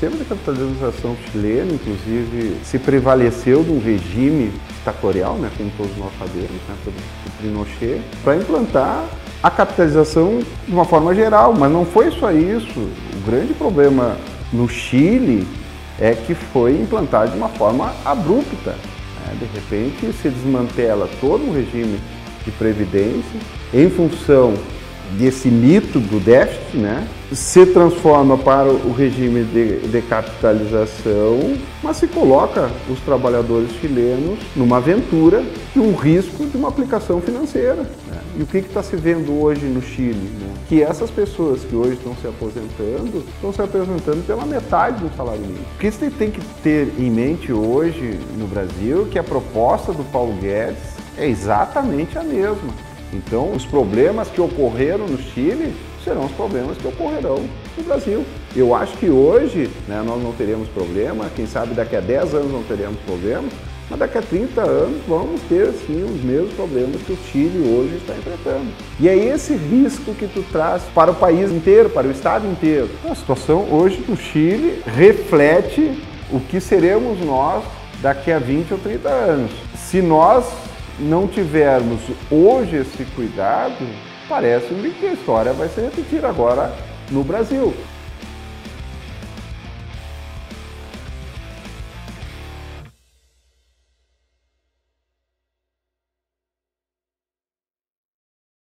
sistema de capitalização chileno, inclusive, se prevaleceu de um regime ditatorial, né, como todos nós sabemos, né, do Pinochet, para implantar a capitalização de uma forma geral, mas não foi só isso. O grande problema no Chile é que foi implantado de uma forma abrupta. De repente se desmantela todo um regime de previdência em função desse mito do déficit, né? Se transforma para o regime de capitalização, mas se coloca os trabalhadores chilenos numa aventura e um risco de uma aplicação financeira. Né? E o que está se vendo hoje no Chile? Né? Que essas pessoas que hoje estão se aposentando pela metade do salário mínimo. O que você tem que ter em mente hoje no Brasil é que a proposta do Paulo Guedes é exatamente a mesma. Então, os problemas que ocorreram no Chile serão os problemas que ocorrerão no Brasil. Eu acho que hoje, né, nós não teremos problema, quem sabe daqui a 10 anos não teremos problema, mas daqui a 30 anos vamos ter, sim, os mesmos problemas que o Chile hoje está enfrentando. E é esse risco que tu traz para o país inteiro, para o Estado inteiro. A situação hoje no Chile reflete o que seremos nós daqui a 20 ou 30 anos. Se nós não tivermos hoje esse cuidado, parece-me que a história vai se repetir agora no Brasil.